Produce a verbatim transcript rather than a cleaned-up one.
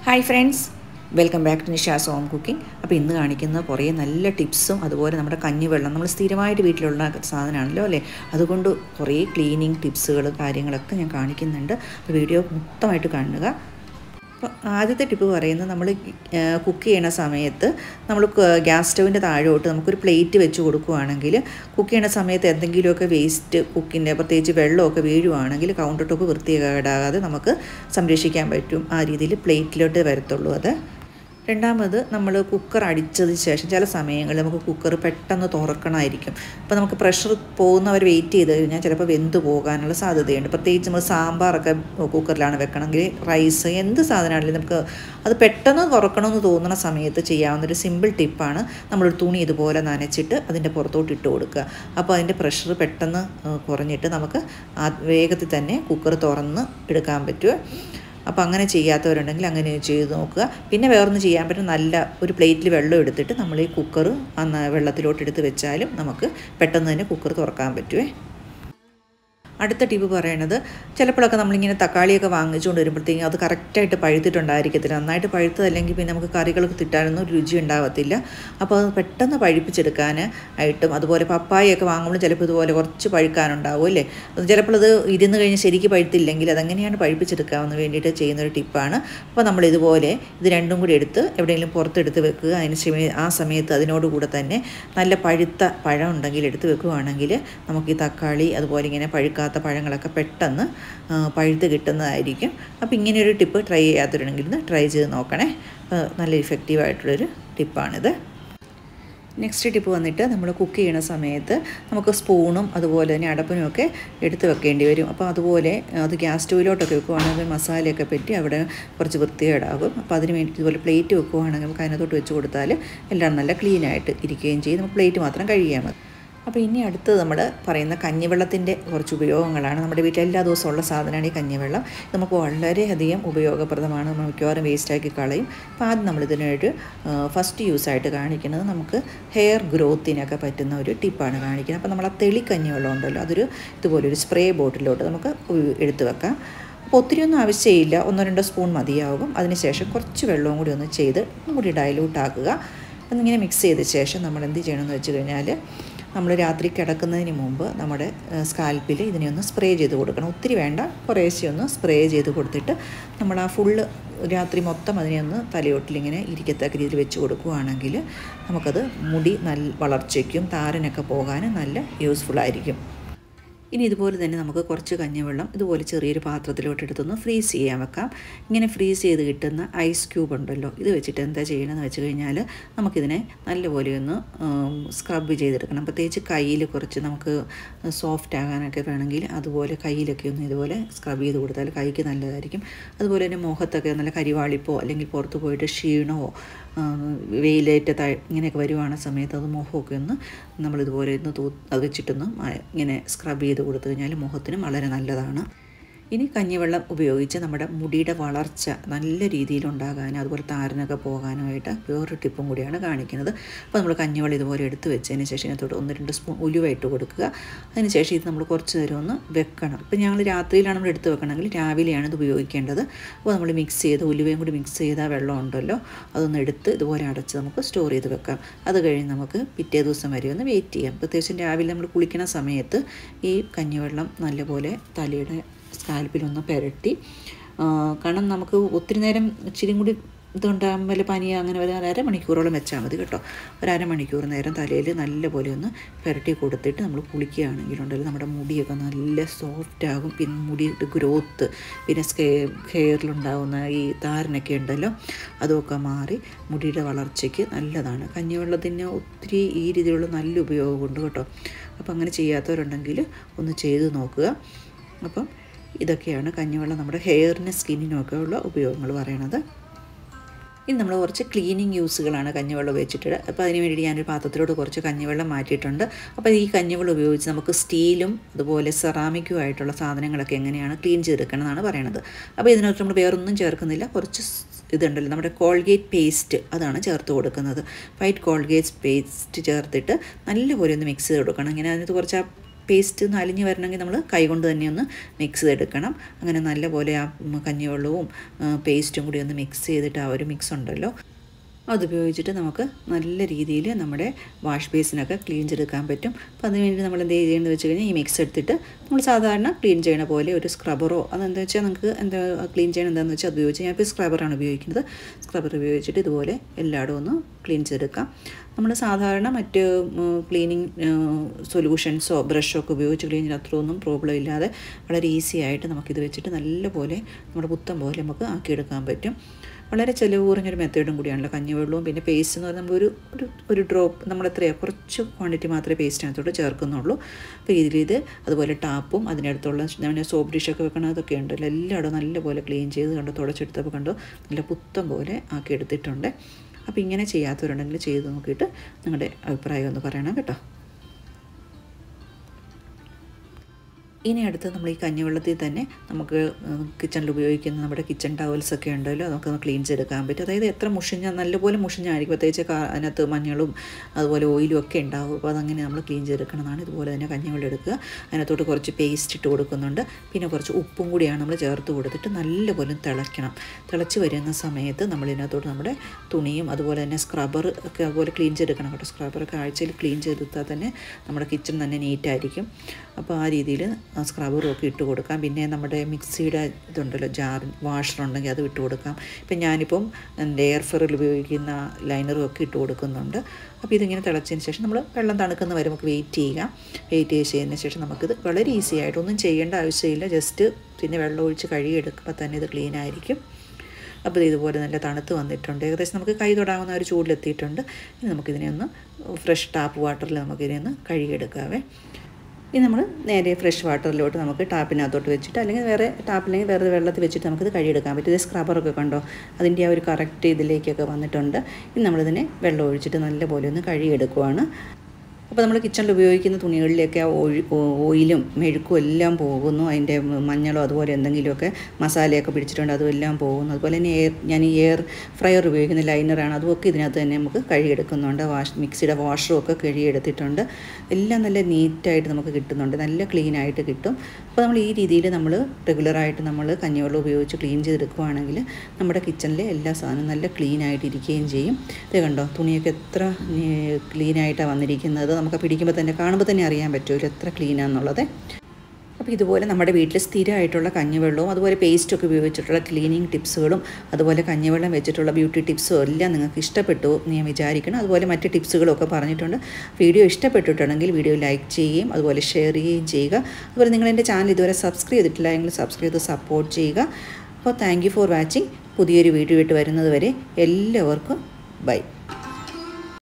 Hi friends, welcome back to Nisha's home cooking. അപ്പോൾ ഇന്ന് കാണിക്കുന്ന കുറേ നല്ല ടിപ്സും അതുപോലെ നമ്മുടെ കഞ്ഞിവെള്ളം നമ്മൾ സ്ഥിരമായിട്ട് വീട്ടിലുള്ള സാധനമാണല്ലോ അല്ലേ, അതുകൊണ്ട് കുറേ ക്ലീനിങ് ടിപ്സുകൾ കാര്യങ്ങളൊക്കെ ഞാൻ കാണിക്കുന്നുണ്ട്. അപ്പോൾ വീഡിയോ മൊത്തമായിട്ട് കാണുക. അപ്പോൾ ആദ്യത്തെ ടിപ്പ് പറയുന്നത്, നമ്മൾ കുക്ക് ചെയ്യണ സമയത്ത് നമ്മൾ ഗ്യാസ് സ്റ്റൗവിൻ്റെ താഴോട്ട് നമുക്കൊരു പ്ലേറ്റ് വെച്ച് കൊടുക്കുകയാണെങ്കിൽ കുക്ക് ചെയ്യണ സമയത്ത് എന്തെങ്കിലുമൊക്കെ വേസ്റ്റ് കുക്കിൻ്റെ പ്രത്യേകിച്ച് വെള്ളമൊക്കെ വീഴുവാണെങ്കിൽ കൗണ്ടർ ടോപ്പ് വൃത്തികേടാകാതെ നമുക്ക് സംരക്ഷിക്കാൻ പറ്റും. ആ രീതിയിൽ പ്ലേറ്റിലോട്ട് വരത്തുള്ളൂ അത്. രണ്ടാമത്, നമ്മൾ കുക്കർ അടിച്ചതിന് ശേഷം ചില സമയങ്ങളിൽ നമുക്ക് കുക്കർ പെട്ടെന്ന് തുറക്കണമായിരിക്കും. അപ്പോൾ നമുക്ക് പ്രഷർ പോകുന്നവർ വെയിറ്റ് ചെയ്ത് കഴിഞ്ഞാൽ ചിലപ്പോൾ വെന്ത് പോകാനുള്ള സാധ്യതയുണ്ട്. പ്രത്യേകിച്ച് നമ്മൾ സാമ്പാറൊക്കെ കുക്കറിലാണ് വെക്കണമെങ്കിൽ, റൈസ് എന്ത് സാധനമാണെങ്കിലും നമുക്ക് അത് പെട്ടെന്ന് തുറക്കണമെന്ന് തോന്നുന്ന സമയത്ത് ചെയ്യാവുന്നൊരു സിമ്പിൾ ടിപ്പാണ് നമ്മളൊരു തുണി ഇതുപോലെ നനച്ചിട്ട് അതിൻ്റെ പുറത്തോട്ട് ഇട്ട് കൊടുക്കുക. അപ്പോൾ അതിൻ്റെ പ്രഷർ പെട്ടെന്ന് കുറഞ്ഞിട്ട് നമുക്ക് വേഗത്തിൽ തന്നെ കുക്കർ തുറന്ന് എടുക്കാൻ പറ്റും. അപ്പോൾ അങ്ങനെ ചെയ്യാത്തവരുണ്ടെങ്കിൽ അങ്ങനെ ചെയ്ത് നോക്കുക. പിന്നെ വേറൊന്ന് ചെയ്യാൻ പറ്റും, നല്ല ഒരു പ്ലേറ്റിൽ വെള്ളം എടുത്തിട്ട് നമ്മൾ ഈ കുക്കർ അന്ന് വെള്ളത്തിലോട്ട് എടുത്ത് വെച്ചാലും നമുക്ക് പെട്ടെന്ന് തന്നെ കുക്കർ തുറക്കാൻ പറ്റുമേ. അടുത്ത ടിപ്പ് പറയണത്, ചിലപ്പോഴൊക്കെ നമ്മളിങ്ങനെ തക്കാളിയൊക്കെ വാങ്ങിച്ചുകൊണ്ട് വരുമ്പോഴത്തേക്കും അത് കറക്റ്റായിട്ട് പഴുത്തിട്ടുണ്ടായിരിക്കത്തില്ല. നന്നായിട്ട് പഴുത്തതല്ലെങ്കിൽ പിന്നെ നമുക്ക് കറികളൊക്കെ തിട്ടാനൊന്നും രുചി ഉണ്ടാകത്തില്ല. അപ്പോൾ അത് പെട്ടെന്ന് പഴുപ്പിച്ചെടുക്കാൻ ആയിട്ടും, അതുപോലെ പപ്പായൊക്കെ വാങ്ങുമ്പോൾ ചിലപ്പോൾ ഇതുപോലെ കുറച്ച് പഴുക്കാനുണ്ടാവും അല്ലേ. ചിലപ്പോൾ അത് ഇരുന്ന് കഴിഞ്ഞ് ശരിക്കും പഴുത്തില്ലെങ്കിൽ അതെങ്ങനെയാണ് പഴുപ്പിച്ചെടുക്കാമെന്ന് വേണ്ടിയിട്ട് ചെയ്യുന്നൊരു ടിപ്പാണ്. അപ്പോൾ നമ്മൾ ഇതുപോലെ ഇത് രണ്ടും കൂടി എടുത്ത് എവിടെയെങ്കിലും പുറത്തെടുത്ത് വെക്കുക. അതിന് ആ സമയത്ത് അതിനോടുകൂടെ തന്നെ നല്ല പഴുത്ത പഴം ഉണ്ടെങ്കിൽ എടുത്ത് വെക്കുകയാണെങ്കിൽ നമുക്ക് ഈ തക്കാളി അതുപോലെ ഇങ്ങനെ പഴുക്കാത്ത പഴങ്ങളൊക്കെ പെട്ടെന്ന് പഴുത്ത് കിട്ടുന്നതായിരിക്കും. അപ്പോൾ ഇങ്ങനെയൊരു ടിപ്പ് ട്രൈ ചെയ്യാത്തവരുണ്ടെങ്കിൽ ഇത് ട്രൈ ചെയ്ത് നോക്കണേ. നല്ല ഇഫക്റ്റീവായിട്ടുള്ളൊരു ടിപ്പാണിത്. നെക്സ്റ്റ് ടിപ്പ് വന്നിട്ട്, നമ്മൾ കുക്ക് ചെയ്യണ സമയത്ത് നമുക്ക് സ്പൂണും അതുപോലെ തന്നെ അടപ്പിനും ഒക്കെ എടുത്ത് വെക്കേണ്ടി വരും. അപ്പോൾ അതുപോലെ അത് ഗ്യാസ് സ്റ്റൗവിലോട്ടൊക്കെ വെക്കുകയാണെങ്കിൽ മസാലയൊക്കെ പറ്റി അവിടെ കുറച്ച് വൃത്തികേടാകും. അപ്പോൾ അതിന് വേണ്ടി ഇതുപോലെ പ്ലേറ്റ് വെക്കുകയാണെങ്കിൽ നമുക്ക് അതിനകത്തോട്ട് വെച്ച് കൊടുത്താൽ എല്ലാം നല്ല ക്ലീനായിട്ട് ഇരിക്കുകയും ചെയ്യും. നമുക്ക് പ്ലേറ്റ് മാത്രം കഴുകിയാൽ മതി. അപ്പോൾ ഇനി അടുത്തത് നമ്മൾ പറയുന്ന കഞ്ഞിവെള്ളത്തിൻ്റെ കുറച്ച് ഉപയോഗങ്ങളാണ്. നമ്മുടെ വീട്ടിൽ എല്ലാ ദിവസവും ഉള്ള സാധനമാണ് ഈ കഞ്ഞിവെള്ളം. നമുക്ക് വളരെയധികം ഉപയോഗപ്രദമാണ്. നമ്മൾ മിക്കവാറും വേസ്റ്റാക്കി കളയും. അപ്പോൾ ആദ്യം നമ്മളിതിനൊരു ഫസ്റ്റ് യൂസായിട്ട് കാണിക്കുന്നത് നമുക്ക് ഹെയർ ഗ്രോത്തിനൊക്കെ പറ്റുന്ന ഒരു ടിപ്പാണ് കാണിക്കുന്നത്. അപ്പോൾ നമ്മൾ ആ തെളി കഞ്ഞിവെള്ളം ഉണ്ടല്ലോ, അതൊരു ഇതുപോലൊരു സ്പ്രേ ബോട്ടിലോട്ട് നമുക്ക് എടുത്ത് വെക്കാം. അപ്പോൾ ഒത്തിരിയൊന്നും ആവശ്യമില്ല, ഒന്നോ രണ്ടോ സ്പൂൺ മതിയാകും. അതിനുശേഷം കുറച്ച് വെള്ളവും കൂടി ഒന്ന് ചെയ്ത് ഒന്നും കൂടി ഡൈലൂട്ട് ആക്കുക. അപ്പം ഇങ്ങനെ മിക്സ് ചെയ്ത ശേഷം നമ്മൾ എന്ത് ചെയ്യണമെന്ന് വെച്ച് കഴിഞ്ഞാൽ, നമ്മൾ രാത്രി കിടക്കുന്നതിന് മുമ്പ് നമ്മുടെ സ്കാൽപ്പിൽ ഇതിനെ ഒന്ന് സ്പ്രേ ചെയ്ത് കൊടുക്കണം. ഒത്തിരി വേണ്ട, കുറേശ്ശെ ഒന്ന് സ്പ്രേ ചെയ്ത് കൊടുത്തിട്ട് നമ്മൾ ആ ഫുള്ള് രാത്രി മൊത്തം അതിനെ ഒന്ന് തലയോട്ടിലിങ്ങനെ ഇരിക്കത്തക്ക രീതിയിൽ വെച്ച് കൊടുക്കുകയാണെങ്കിൽ നമുക്കത് മുടി നല്ല വളർച്ചയ്ക്കും താരനൊക്കെ പോകാനും നല്ല യൂസ്ഫുള്ളായിരിക്കും. ഇനി ഇതുപോലെ തന്നെ നമുക്ക് കുറച്ച് കഞ്ഞിവെള്ളം ഇതുപോലെ ചെറിയൊരു പാത്രത്തിലോട്ട് എടുത്തൊന്ന് ഫ്രീസ് ചെയ്യാൻ വെക്കാം. ഇങ്ങനെ ഫ്രീസ് ചെയ്ത് കിട്ടുന്ന ഐസ് ക്യൂബ് ഉണ്ടല്ലോ, ഇത് വെച്ചിട്ട് എന്താ ചെയ്യണമെന്ന് വെച്ച് കഴിഞ്ഞാൽ നമുക്കിതിനെ നല്ലപോലെ ഒന്ന് സ്ക്രബ് ചെയ്തെടുക്കണം. പ്രത്യേകിച്ച് കയ്യിൽ കുറച്ച് നമുക്ക് സോഫ്റ്റ് ആകാനൊക്കെ വേണമെങ്കിൽ അതുപോലെ കയ്യിലൊക്കെ ഒന്ന് ഇതുപോലെ സ്ക്രബ് ചെയ്ത് കൊടുത്താൽ കൈക്ക് നല്ലതായിരിക്കും. അതുപോലെ തന്നെ മുഖത്തൊക്കെ നല്ല കരിവാളിപ്പോ അല്ലെങ്കിൽ പുറത്ത് പോയിട്ട് ക്ഷീണമോ വെയിലേറ്റ ത ഇങ്ങനെയൊക്കെ വരുവാണ് സമയത്ത് അത് മുഖമൊക്കെ ഒന്ന് നമ്മളിതുപോലെ ഒന്ന് തൂ അത് വെച്ചിട്ടൊന്ന് ഇങ്ങനെ സ്ക്രബ് ചെയ്ത് കൊടുത്തു കഴിഞ്ഞാൽ മുഖത്തിനും വളരെ നല്ലതാണ്. ഇനി കഞ്ഞിവെള്ളം ഉപയോഗിച്ച് നമ്മുടെ മുടിയുടെ വളർച്ച നല്ല രീതിയിലുണ്ടാകാനും അതുപോലെ താരനൊക്കെ പോകാനുമായിട്ട് വേറൊരു ടിപ്പും കൂടിയാണ് കാണിക്കുന്നത്. അപ്പോൾ നമ്മൾ കഞ്ഞിവെള്ളം ഇതുപോലെ എടുത്ത് വെച്ചതിന് ശേഷം ഇതിനകത്തോട്ട് ഒന്ന് രണ്ട് സ്പൂൺ ഉലുവ ഇട്ട് കൊടുക്കുക. അതിന് ശേഷം ഇത് നമ്മൾ കുറച്ച് നേരം ഒന്ന് വെക്കണം. ഇപ്പോൾ ഞങ്ങൾ രാത്രിയിലാണ് നമ്മൾ എടുത്ത് വെക്കണമെങ്കിൽ രാവിലെയാണ് ഇത് ഉപയോഗിക്കേണ്ടത്. അപ്പോൾ നമ്മൾ മിക്സ് ചെയ്ത് ഉലുവയും കൂടി മിക്സ് ചെയ്ത വെള്ളം ഉണ്ടല്ലോ, അതൊന്ന് എടുത്ത് ഇതുപോലെ അടച്ച് നമുക്ക് സ്റ്റോർ ചെയ്ത് വെക്കാം. അത് കഴിഞ്ഞ് നമുക്ക് പിറ്റേ ദിവസം വരെ ഒന്ന് വെയിറ്റ് ചെയ്യാം. പ്രത്യേകിച്ചും രാവിലെ നമ്മൾ കുളിക്കുന്ന സമയത്ത് ഈ കഞ്ഞിവെള്ളം നല്ലപോലെ തലയുടെ സ്കാൽപ്പിലൊന്ന് പുരട്ടി, കാരണം നമുക്ക് ഒത്തിരി നേരം ഇച്ചിരി കൂടി ഇതുണ്ടാകുമ്പോൾ പനി അങ്ങനെ ഒരു അരമണിക്കൂറോളം വെച്ചാൽ മതി കേട്ടോ. ഒരു അരമണിക്കൂർ നേരം തലയിൽ നല്ലപോലെ ഒന്ന് പുരട്ടി കൊടുത്തിട്ട് നമ്മൾ കുളിക്കുകയാണെങ്കിലുണ്ടല്ലോ നമ്മുടെ മുടിയൊക്കെ നല്ല സോഫ്റ്റ് ആകും. പിന്നെ മുടിയുടെ ഗ്രോത്ത്, പിന്നെ സ്കേ ഹെയറിലുണ്ടാകുന്ന ഈ താരനൊക്കെ ഉണ്ടല്ലോ അതൊക്കെ മാറി മുടിയുടെ വളർച്ചയ്ക്ക് നല്ലതാണ്. കഞ്ഞിവെള്ളത്തിന് ഒത്തിരി ഈ രീതിയിലുള്ള നല്ല ഉപയോഗമുണ്ട് കേട്ടോ. അപ്പോൾ അങ്ങനെ ചെയ്യാത്തവരുണ്ടെങ്കിൽ ഒന്ന് ചെയ്ത് നോക്കുക. അപ്പം ഇതൊക്കെയാണ് കഞ്ഞിവെള്ളം നമ്മുടെ ഹെയറിന് സ്കിന്നിനൊക്കെ ഉള്ള ഉപയോഗങ്ങൾ പറയണത്. ഇനി നമ്മൾ കുറച്ച് ക്ലീനിങ് യൂസുകളാണ് കഞ്ഞിവെള്ളം ഉപയോഗിച്ചിട്ട്. അപ്പോൾ അതിന് വേണ്ടി ഞാനൊരു പാത്രത്തിലോട്ട് കുറച്ച് കഞ്ഞിവെള്ളം മാറ്റിയിട്ടുണ്ട്. അപ്പോൾ ഈ കഞ്ഞിവെള്ളം ഉപയോഗിച്ച് നമുക്ക് സ്റ്റീലും അതുപോലെ സെറാമിക്കും ആയിട്ടുള്ള സാധനങ്ങളൊക്കെ എങ്ങനെയാണ് ക്ലീൻ ചെയ്തെടുക്കണം എന്നാണ് പറയണത്. അപ്പോൾ ഇതിനകത്ത് നമ്മൾ വേറൊന്നും ചേർക്കുന്നില്ല. കുറച്ച് ഇതുണ്ടല്ലോ നമ്മുടെ കോൾഗേറ്റ് പേസ്റ്റ്, അതാണ് ചേർത്ത് കൊടുക്കുന്നത്. വൈറ്റ് കോൾഗേറ്റ് പേസ്റ്റ് ചേർത്തിട്ട് നല്ലപോലെ ഒന്ന് മിക്സ് ചെയ്ത് കൊടുക്കണം. ഇങ്ങനെ അതിനകത്ത് കുറച്ച് പേസ്റ്റ് ഒന്ന് അലിഞ്ഞ് വരണമെങ്കിൽ നമ്മൾ കൈകൊണ്ട് തന്നെ ഒന്ന് മിക്സ് ചെയ്തെടുക്കണം. അങ്ങനെ നല്ലപോലെ ആ കഞ്ഞിവെള്ളവും പേസ്റ്റും കൂടി ഒന്ന് മിക്സ് ചെയ്തിട്ട് ആ ഒരു മിക്സ് ഉണ്ടല്ലോ അതുപയോഗിച്ചിട്ട് നമുക്ക് നല്ല രീതിയിൽ നമ്മുടെ വാഷ് ബേസിനൊക്കെ ക്ലീൻ ചെയ്തെടുക്കാൻ പറ്റും. അപ്പോൾ അതിന് വേണ്ടി നമ്മൾ എന്ത് ചെയ്യേണ്ടത് വെച്ച് കഴിഞ്ഞാൽ ഈ മിക്സ് എടുത്തിട്ട് നമ്മൾ സാധാരണ ക്ലീൻ ചെയ്യണ പോലെ ഒരു സ്ക്രബറോ അതെന്താ വെച്ചാൽ നമുക്ക് എന്താ ക്ലീൻ ചെയ്യണം എന്താണെന്ന് വെച്ചാൽ അത് ഉപയോഗിച്ച് ഞാനിപ്പോൾ സ്ക്രബറാണ് ഉപയോഗിക്കുന്നത്. സ്ക്രബർ ഉപയോഗിച്ചിട്ട് ഇതുപോലെ എല്ലായിടും ഒന്ന് ക്ലീൻ ചെയ്തെടുക്കാം. നമ്മൾ സാധാരണ മറ്റ് ക്ലീനിങ് സൊല്യൂഷൻസോ ബ്രഷോ ഒക്കെ ഉപയോഗിച്ച് ക്ലീൻ ചെയ്യാൻ അത്രയൊന്നും പ്രോബ്ലം ഇല്ലാതെ വളരെ ഈസി ആയിട്ട് നമുക്കിത് വെച്ചിട്ട് നല്ലപോലെ നമ്മുടെ പുത്തം പോലെ നമുക്ക് ആക്കിയെടുക്കാൻ പറ്റും. വളരെ ചിലവ് കുറഞ്ഞൊരു മെത്തേഡും കൂടിയാണല്ലോ കഞ്ഞിവെള്ളവും. പിന്നെ പേസ്റ്റ് എന്ന് പറഞ്ഞാൽ നമ്മളൊരു ഒരു ഒരു ഡ്രോപ്പ് നമ്മൾ എത്രയാണ് കുറച്ച് ക്വാണ്ടിറ്റി മാത്രമേ പേസ്റ്റിനകത്തോട്ട് ചേർക്കുന്നുള്ളൂ. അപ്പോൾ ഇതിൽ ഇത് അതുപോലെ ടാപ്പും അതിനടുത്തുള്ള ഞാൻ സോപ്പ് ഡിഷൊക്കെ വെക്കണം അതൊക്കെ ഉണ്ടല്ലോ എല്ലായിടും നല്ലപോലെ ക്ലീൻ ചെയ്ത് കണ്ടോ തുടച്ചെടുത്തപ്പോൾ കണ്ടോ നല്ല പുത്തം പോലെ ആക്കി എടുത്തിട്ടുണ്ട്. അപ്പോൾ ഇങ്ങനെ ചെയ്യാത്തവരുണ്ടെങ്കിൽ ചെയ്ത് നോക്കിയിട്ട് നിങ്ങളുടെ അഭിപ്രായം ഒന്ന് പറയണം കേട്ടോ. ഇനി അടുത്ത് നമ്മൾ ഈ കഞ്ഞിവെള്ളത്തിൽ തന്നെ നമുക്ക് കിച്ചണിൽ ഉപയോഗിക്കുന്ന നമ്മുടെ കിച്ചൺ ടവൽസൊക്കെ ഉണ്ടല്ലോ നമുക്കൊന്ന് ക്ലീൻ ചെയ്തെടുക്കാൻ പറ്റും. അതായത് എത്ര മുഷിഞ്ഞ നല്ലപോലെ മുഷിഞ്ഞായിരിക്കും, പ്രത്യേകിച്ച് അതിനകത്ത് മഞ്ഞളും അതുപോലെ ഓയിലും ഒക്കെ ഉണ്ടാവും. അപ്പോൾ അതങ്ങനെ നമ്മൾ ക്ലീൻ ചെയ്തെടുക്കണമെന്നാണ്. ഇതുപോലെ തന്നെ കഞ്ഞിവെള്ളം എടുക്കുക, അതിനകത്തോട്ട് കുറച്ച് പേസ്റ്റ് ഇട്ട് കൊടുക്കുന്നുണ്ട്, പിന്നെ കുറച്ച് ഉപ്പും കൂടിയാണ് നമ്മൾ ചേർത്ത് കൊടുത്തിട്ട് നല്ലപോലെ തിളയ്ക്കണം. തിളച്ച് വരുന്ന സമയത്ത് നമ്മൾ ഇതിനകത്തോട്ട് നമ്മുടെ തുണിയും അതുപോലെ തന്നെ സ്ക്രബ്ബർ ഒക്കെ അതുപോലെ ക്ലീൻ ചെയ്തെടുക്കണം കേട്ടോ. സ്ക്രബ്ബറൊക്കെ ആഴ്ചയിൽ ക്ലീൻ ചെയ്തെടുത്താൽ തന്നെ നമ്മുടെ കിച്ചൺ തന്നെ നീറ്റായിരിക്കും. അപ്പോൾ ആ രീതിയിൽ സ്ക്രബ്ബറും ഒക്കെ ഇട്ട് കൊടുക്കാം. പിന്നെ നമ്മുടെ മിക്സിയുടെ ഇതുണ്ടല്ലോ ജാർ വാഷറുണ്ടെങ്കിൽ അത് ഇട്ട് കൊടുക്കാം. ഇപ്പം ഞാനിപ്പം എൻ്റെ എയർ ഫ്രയറിൽ ഉപയോഗിക്കുന്ന ലൈനറും ഒക്കെ ഇട്ട് കൊടുക്കുന്നുണ്ട്. അപ്പോൾ ഇതിങ്ങനെ തിളച്ചതിന് ശേഷം നമ്മൾ വെള്ളം തണുക്കുന്ന വരെ നമുക്ക് വെയിറ്റ് ചെയ്യുക. വെയിറ്റ് ചെയ്തതിന് ശേഷം നമുക്കിത് വളരെ ഈസി ആയിട്ട് ഒന്നും ചെയ്യേണ്ട ആവശ്യമില്ല. ജസ്റ്റ് പിന്നെ വെള്ളം ഒഴിച്ച് കഴുകിയെടുക്കുമ്പോൾ തന്നെ ഇത് ക്ലീൻ ആയിരിക്കും. അപ്പോൾ ഇതുപോലെ നല്ല തണുത്ത് വന്നിട്ടുണ്ട്. ഏകദേശം നമുക്ക് കൈ തൊടാവുന്ന ഒരു ചൂടിലെത്തിയിട്ടുണ്ട്. ഇനി നമുക്കിതിനെ ഒന്ന് ഫ്രഷ് ടാപ്പ് വാട്ടറിൽ നമുക്കിതിനെ ഒന്ന് കഴുകിയെടുക്കാവേ. ഇനി നമ്മൾ നേരെ ഫ്രഷ് വാട്ടറിലോട്ട് നമുക്ക് ടാപ്പിനകത്തോട്ട് വെച്ചിട്ട് അല്ലെങ്കിൽ വേറെ ടാപ്പില്ലെങ്കിൽ വേറെ വെള്ളത്തിൽ വെച്ചിട്ട് നമുക്കിത് കഴുകിയെടുക്കാൻ പറ്റും. ഇത് സ്ക്രബ്ബറൊക്കെ കണ്ടോ അതിൻ്റെ ആ ഒരു കറക്റ്റ് ഇതിലേക്കൊക്കെ വന്നിട്ടുണ്ട്. ഇനി നമ്മളിതിനെ വെള്ളം ഒഴിച്ചിട്ട് നല്ലപോലെ ഒന്ന് കഴുകിയെടുക്കുവാണ്. അപ്പോൾ നമ്മൾ കിച്ചണിൽ ഉപയോഗിക്കുന്ന തുണികളിലേക്ക് ആ ഓയിലും മെഴുക്കും എല്ലാം പോകുന്നു. അതിൻ്റെ മഞ്ഞളോ അതുപോലെ എന്തെങ്കിലുമൊക്കെ മസാലയൊക്കെ പിടിച്ചിട്ടുണ്ട് അതുമെല്ലാം പോകുന്നു. അതുപോലെ തന്നെ എയർ ഞാൻ ഈ എയർ ഫ്രയർ ഉപയോഗിക്കുന്ന ലൈനറാണ്, അതുമൊക്കെ ഇതിനകത്ത് തന്നെ നമുക്ക് കഴുകിയെടുക്കുന്നുണ്ട്. വാഷ് മിക്സിയുടെ വാഷറും ഒക്കെ കഴുകിയെടുത്തിട്ടുണ്ട്. എല്ലാം നല്ല നീറ്റായിട്ട് നമുക്ക് കിട്ടുന്നുണ്ട്, നല്ല ക്ലീനായിട്ട് കിട്ടും. അപ്പോൾ നമ്മൾ ഈ രീതിയിൽ നമ്മൾ റെഗുലറായിട്ട് നമ്മൾ കഞ്ഞിവെള്ളം ഉപയോഗിച്ച് ക്ലീൻ ചെയ്തെടുക്കുകയാണെങ്കിൽ നമ്മുടെ കിച്ചണിലെ എല്ലാ സാധനവും നല്ല ക്ലീനായിട്ട് ഇരിക്കുകയും ചെയ്യും. ഇത് കണ്ടോ തുണിയൊക്കെ എത്ര ക്ലീനായിട്ടാണ് വന്നിരിക്കുന്നത്. നമുക്ക് പിടിക്കുമ്പോൾ തന്നെ കാണുമ്പോൾ തന്നെ അറിയാൻ പറ്റുമല്ലോ എത്ര ക്ലീനാണെന്നുള്ളത്. അപ്പോൾ ഇതുപോലെ നമ്മുടെ വീട്ടിൽ സ്ഥിരമായിട്ടുള്ള കഞ്ഞിവെള്ളവും അതുപോലെ പേസ്റ്റൊക്കെ ഉപയോഗിച്ചിട്ടുള്ള ക്ലീനിങ് ടിപ്സുകളും അതുപോലെ കഞ്ഞിവെള്ളം വെച്ചിട്ടുള്ള ബ്യൂട്ടി ടിപ്സും എല്ലാം നിങ്ങൾക്ക് ഇഷ്ടപ്പെട്ടു എന്ന് ഞാൻ വിചാരിക്കണം. അതുപോലെ മറ്റ് ടിപ്സുകളും ഒക്കെ പറഞ്ഞിട്ടുണ്ട്. വീഡിയോ ഇഷ്ടപ്പെട്ടിട്ടുണ്ടെങ്കിൽ വീഡിയോ ലൈക്ക് ചെയ്യുകയും അതുപോലെ ഷെയർ ചെയ്യുകയും ചെയ്യുക. അതുപോലെ നിങ്ങൾ എൻ്റെ ചാനൽ ഇതുവരെ സബ്സ്ക്രൈബ് ചെയ്തിട്ടില്ല എങ്കിൽ സബ്സ്ക്രൈബ് ചെയ്ത് സപ്പോർട്ട് ചെയ്യുക. അപ്പോൾ താങ്ക് യു ഫോർ വാച്ചിങ്. പുതിയൊരു വീഡിയോ ഇട്ട് വരുന്നത് വരെ എല്ലാവർക്കും ബൈ.